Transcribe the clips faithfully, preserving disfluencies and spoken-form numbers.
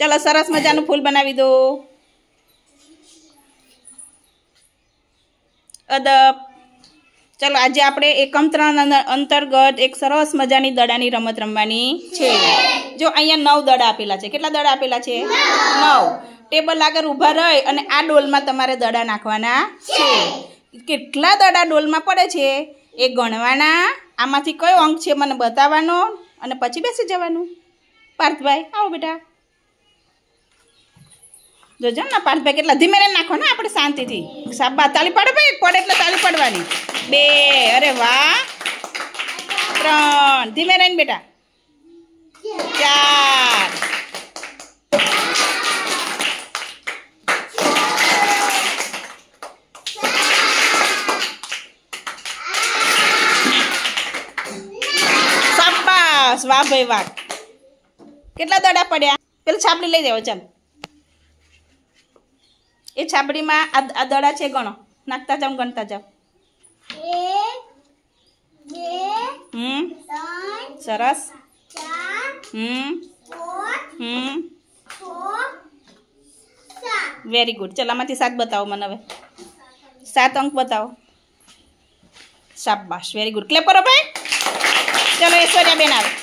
चलो सरस मजाનું फूल बनावी दो। अदब। चलो आज आपणे एकम त्रण अंतर्गत एक सरस मजानी दड़ानी रमत रमवानी छे। जो अहींया नौ दड़ा आपेला छे। केटला दड़ा आपेला छे? नौ। टेबल आगळ ऊभा रही अने आ डोलमां तमारे दड़ा नाखवाना छे। केटला दड़ा डोलमां पड़े छे ए गणवाना। आमांथी कयो अंक छे मने बताववानो अने पछी बेसी जवानुं। पार्थभाई आओ बेटा। जोजो ना पार्थभाई केटला धीमे रहीने नाखो ने आपणे शांतिथी। शाबाश ताली पाडो भाई। पड़े એટલે ताली पाडवानी। बे अरे वाह। त्रण धीमे रहीने बेटा। चार शाबाश वाह भाई वाह। केटला दड़ा पड्या? पेली छापड़ी लई जाओ। चाल ए छापड़ी में आ दड़ा छे गणो। नाखता जाओ गणता जाओ। हम्म सरस। हम्म हम्म वेरी गुड। चल आमांथी सात बताओ मने हवे। सात अंक बताओ। शाबाश वेरी गुड। क्लेप करो भाई। चलो ऐश्वर्या बेन आवे।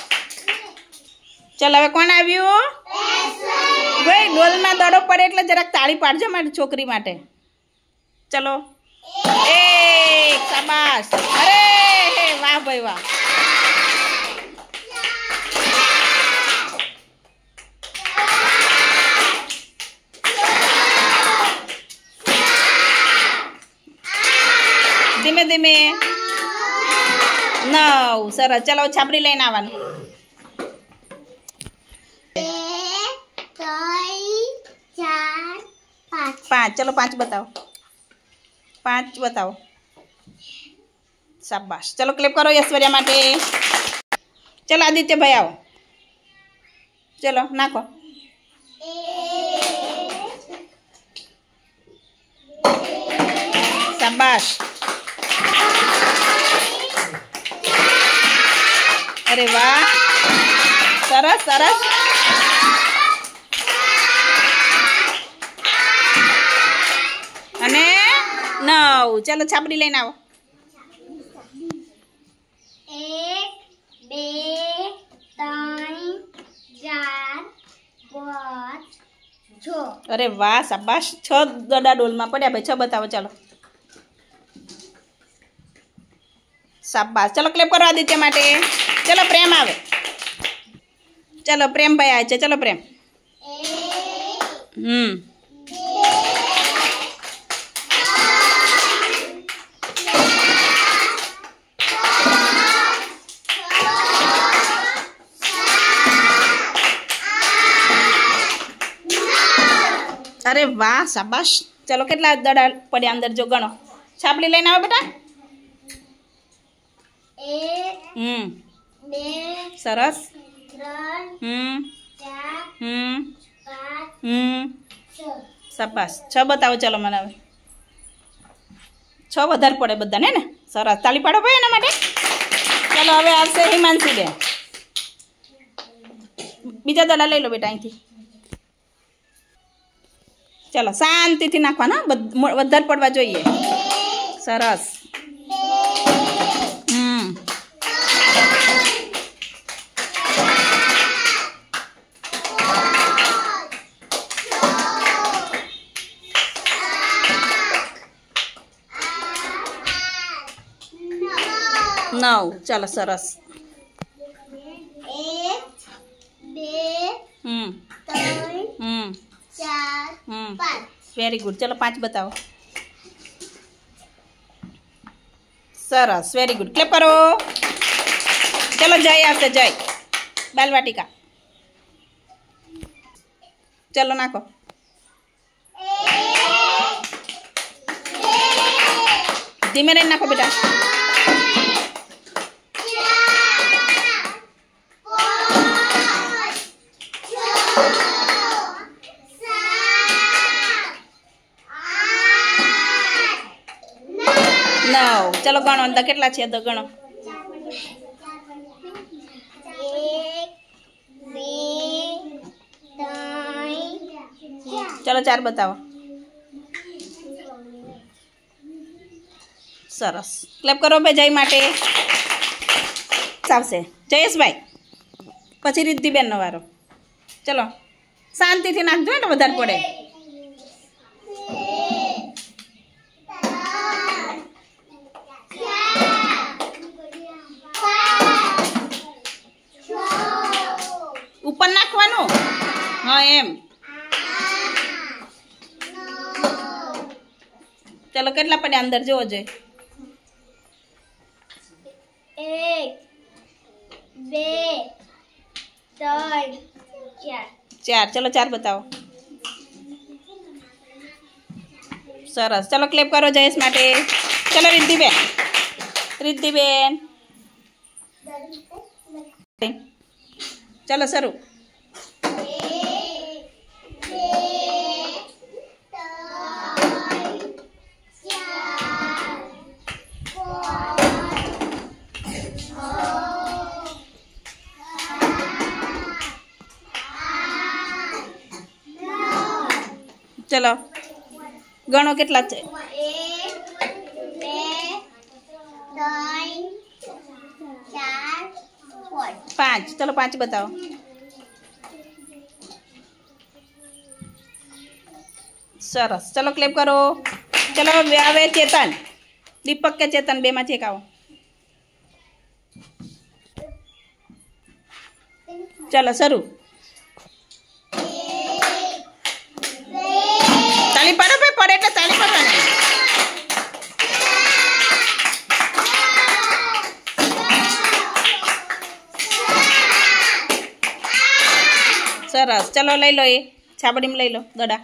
चल हवे कोण आव्युं? भाई डोल में दड़ो पड़े એટલે જરાક તાળી પાડજો મારી છોકરી માટે। चलो एक शाबाश। अरे वाह भाई वाह। धीमे धीमे नौ सरस। चलो छापड़ी लईने आववानुं। पाँच चलो पाँच बताओ। पाँच बताओ। शाबाश। चलो क्लिप करो ऐश्वर्या माटे। चलो आदित्य भाई आओ। चलो नाखो। शाबाश। अरे वाह सरस सरस। अने नौ चलो छापड़ी लईने आवो। एक बे त्रण चार पांच छ। अरे वाह शाबाश। छ दड़ा डोल में पड्या भाई। छ बताओ। चलो शाबाश। चलो क्लेप करो आदित्य माटे। चलो प्रेम आवे। चलो प्रेम भाई आए। चलो प्रेम। हम्म अरे वाह शाबाश। चलो केटला दड़ा पड्या अंदर जो गणो। छापड़ी लईने आओ बेटा। एक हम्म बे सरस। त्रण हम्म चार हम्म पांच हम्म छ। शाबाश। छ बताओ। चलो मने हवे छ वधारे पड़े बधाने ने। सरस ताली पाडो भाई एना माटे। चलो हवे आवशे हिमांशी बेन। बीजा दड़ा लई लो बेटा અહીંથી। चलो शांति थी नाखवाना। वधारे पड़वा जोईए। सरस। हम्म नौ चलो सरस। एक बे हम्म त्रण हम्म चार हम्म पांच। Very good. चलो पाँच बताओ। सरस वेरी गुड। क्लेप करो। चलो जय आवशे। जय बालवाटिका। चलो नाखो। धीमे रहीने नाखो बेटा। नौ चलो गणो। अंदर केटला छे तो गणो। एक बे त्रण ચલો ચાર બતાવો. સરસ. ક્લેપ કરો ભાઈ જય માટે. આવશે જયેશભાઈ, પછી રિદ્ધિબેનનો વારો. ચલો શાંતિથી નાખજો એટલે વધારે પડે. ઉપર નાખવાનું. હા એમ. ચલો કેટલા પડ્યા અંદર જોવો જોઈએ. એક બે ત્રણ ચાર. ચાર. ચલો ચાર બતાવો. સરસ. ચલો ક્લેપ કરો જયેશ માટે. ચલો રિદ્ધિબેન. રિદ્ધિબેન ચલો શરૂ. ચલો ગણો કેટલા છે. એક બે ત્રણ ચાર પાંચ. પાંચ. ચલો પાંચ બતાવો. સરસ. ચલો ક્લેપ કરો. ચલો હવે ચેતન. દીપક કે ચેતન બે માંથી એક આવો. ચલો શરૂ. તાળી પાડો ભાઈ, પડે એટલે તાળી પાડવાની. સરસ. ચલો લઈ લો, એ છાબડીમાં લઈ લો દડા.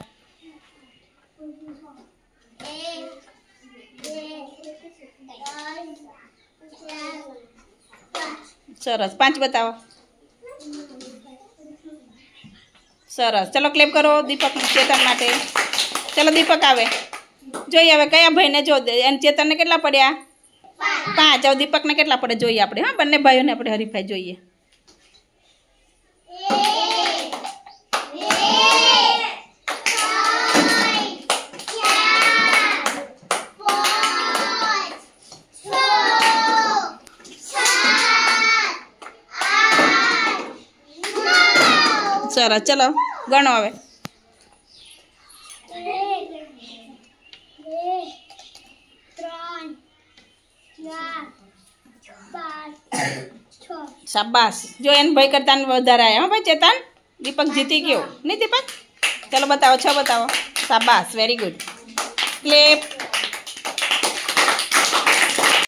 સરસ. પાંચ બતાવો. સરસ. ચલો ક્લેપ કરો દીપક ચેતન માટે. ચલો દીપક આવે. જોઈએ હવે કયા ભાઈને જો એને ચેતનને કેટલા પડ્યા. પાંચ. હવે દીપકને કેટલા પડે જોઈએ આપણે. હા બંને ભાઈઓને આપણે હરીફાઈ જોઈએ. સરસ. ચલો ગણો હવે. શાબાશ. જો એને ભાઈ કરતા વધારે આવ્યા. હા ભાઈ ચેતન. દીપક જીતી ગયો નહીં દીપક. ચલો બતાવો. છ બતાવો. શાબાશ. Very good. ક્લેપ.